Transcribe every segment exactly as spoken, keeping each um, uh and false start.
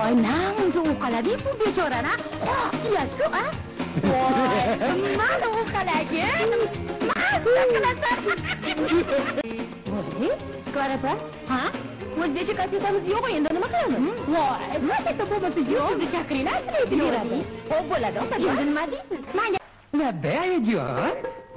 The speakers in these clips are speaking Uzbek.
voy namınca uqaladı bu bechorana qoqsiyat-ku a voy mana uqalagin mazza qilasan voy qarapa ha o'zbekcha kasetamiz yo'q endi nima qilamiz voy katta bo'lmasa yo'q bizni chaqiringlar shuni aytaveradi xo'p bo'ladi opa endi nima deysiz manga labay ayajon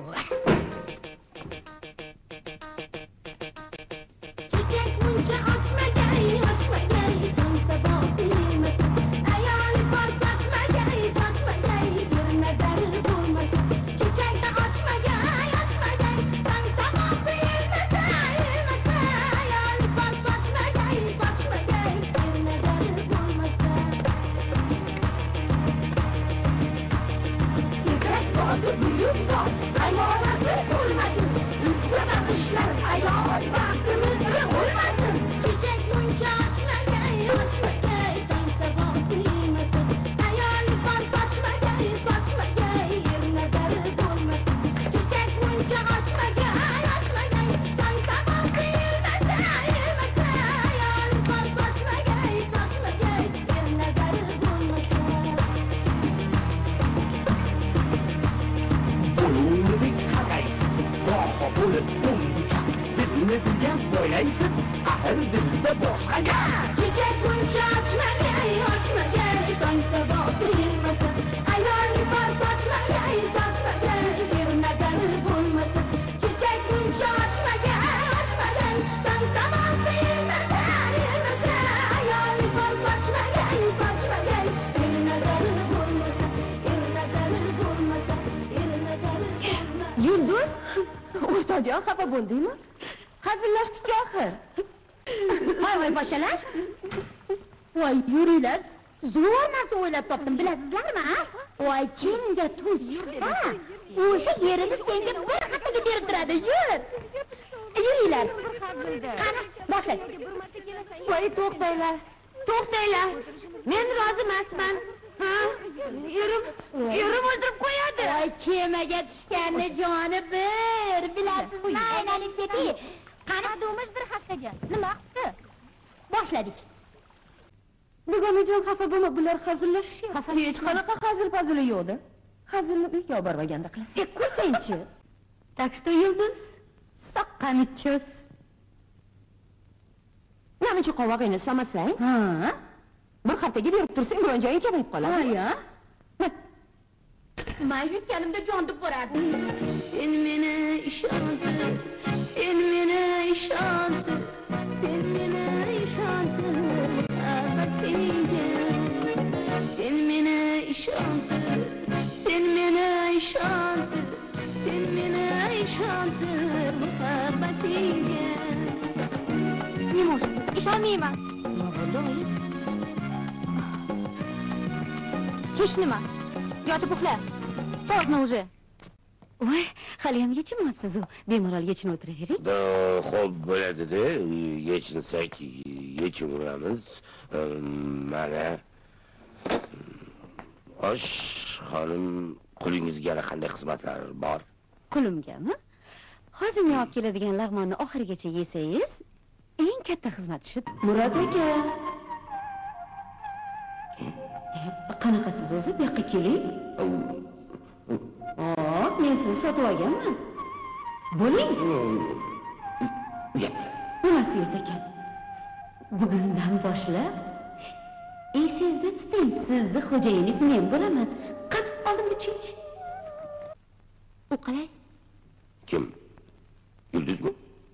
O'rtajon xafa bo'ldingmi? Hazillashdik oxir. Voy voy boshalar. Voy yuringlar. Zo'r narsa o'ylab topdim, bilasizlarmi, ha? Voy kimga tuz chiqsa, o'sha yerini senga bir haftaga berib turadi. Yur. Yuringlar. Qani, boshlang. Voy to'xtanglar. To'xtanglar. Men rozi emasman. Ha? Erim, erim o'ldirib qo'yadi. Voy kemaga tushganni joni bir, bilasizmi? Aylanib ketdik. Qani do'mish bir haftaga. Nima qildi? Boshladik. Bugonajon xafa bo'lma, bular hazillashyapti. Hech qanaqa hazil-pazili yo'qdi. Hazilni uyga olib borganda qilasan. E, qo'ysangchi. Так что Yulduz, soqqani cho'z. Namuncha qovog'ingni samasang? Ha. Bir haftaga berib tursang, biron joying kamayib qoladi. Ha, ya. Men yutganimda jon deb borardi. Sen meni ishontir, sen meni ishontir, sen meni ishontir, abadiyga. Sen meni ishontir, sen meni ishontir, sen meni ishontir, abadiyga. Nima o'sha? Ishonmayman. Nima bo'ldi? Hech nima. Yotib uxla. Pozdno уже. Voy, haliyam yechmayapsiz-ku. Bemalol yechinib o'tiravering. Da, xo'p bo'ladi-da. Yechinsak, yechaveramiz. Mana Xo'sh, xonim, qulingizga qanday xizmatlar bor? Qulimgami? Hozirga olib keladigan lag'monni oxirigacha yesangiz, eng katta xizmat shu. Murod aka. Qanaqasiz o'zi? Bu yoqqa keling. Oh, men sizni sotib olganman. Bo'ling. Nimasi yo'q ekan? Bugundan boshlab esingizda tuting, sizni xo'jayiningiz men bo'laman. Qat oldimga tushing. U qalay? Kim? Yulduzmi?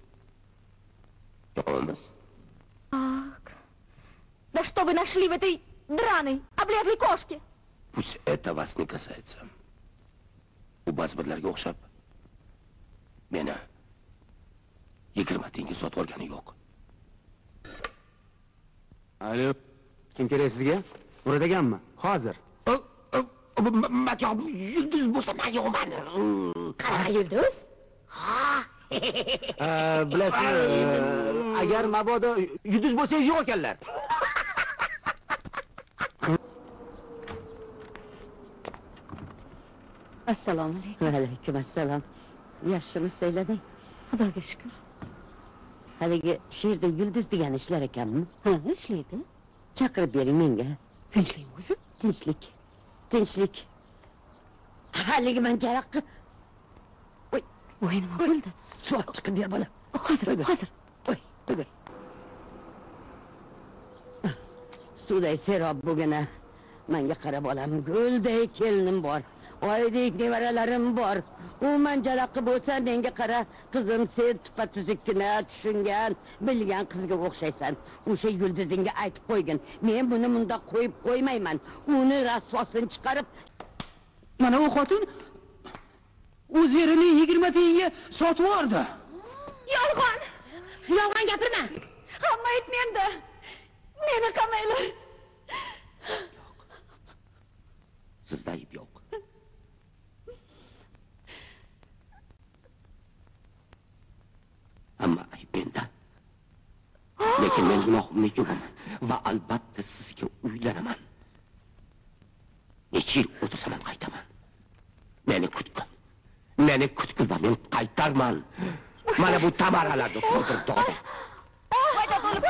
Yo'q emas. Так. Да что вы нашли в этой драной, облезлой кошке? Пусть это вас не касается. U ba'zilarga o'xshab meni yigirma tiyinga sotib olgani yo'q. Alo, kim kerak sizga? Murod akammi? Hozir. Makon Yulduz bo'lsa men yo'qman. Qanaqa Yulduz? Ha. Bilasizmi, agar mabodo Yulduz bo'lsangiz yo'q ekanlar. Assalomu alaykum. Va alaykum assalom. Yaxshimi saylading? Xudoga shukr. Haligi she'rda Yulduz degan ishlar ekanmi? Ha, ishlaydi. chaqirib bering menga. Tinchlik o'zi. Tinchlik. Tinchlik. Haligi men jaraqqa. Voy, voy nima bo'ldi? Suv chiqib ber bola. Hozir, hozir. Voy, voy. Suvday serob bugina. Menga qarab olam, gulday kelinim bor. Oydek nevaralarim bor. U men jaraqqa bo'lsa menga qara, qizim sen tupa tuzikkina tushungan, bilgan qizga o'xshaysan. O'sha yulduzingga aytib qo'ygin. Men buni bunda qo'yib qo'ymayman. Uni rasvosini chiqarib, mana u xotin o'z yerini yigirma tiyinga sotib yubordi. Yolg'on! Yolg'on gapirma! hamma aytmanda. Meni qamaylar. Sizda ayb yo'q. Ammo ayb menda. Lekin men gunohimni yuvaman va albatta sizga uylanaman. Necha yil o'tirsam ham qaytaman. Meni kutgin. Meni kutgin va men qaytarman. Mana bu tamaralarni qoldirib do'g'di. Oyda bo'lib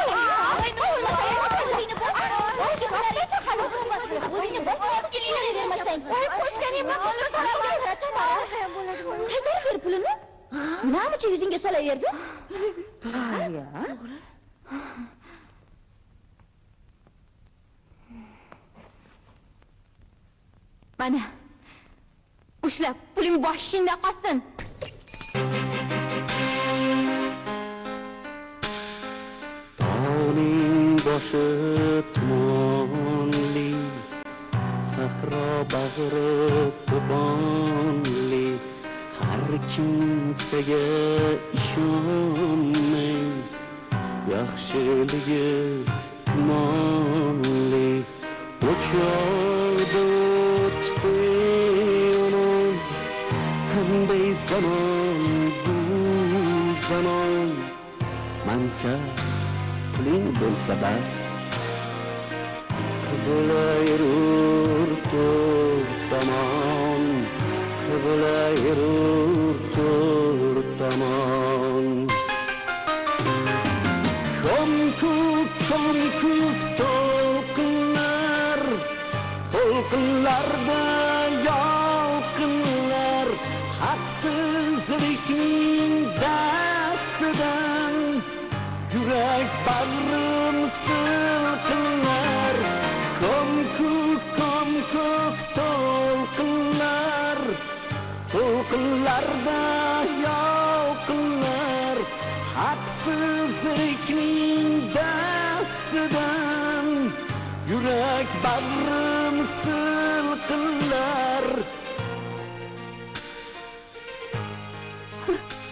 Voy qo'shganingni qaytarib ber pulini. Namicha yuzingga solaverdi? To'g'ri. Mana. Ushlab, puling boshingda qolsin. Tog'ning boshi tumonli, sahro bag'ri to'fonli, har kimsaga ishonmang, yaxshiligi gumonli, o'chog'da o'tib qanday zamon bu zamon, mansab puling bo'lsa bas, qibilaverur to'rt tomon, qibilaverur to'rt tomon. Ko'm-ko'k, ko'm-ko'k to'lqinlar, to'lqinlarda yolqinlar, haqsizlikning dastidan yurak bag'rim silqinar. Ko'm-ko'k, ko'm-ko'k to'lqinlar, to'lqinlarda yolqinlar, haqsizlikning dastidan yurak bag'rim silqinar.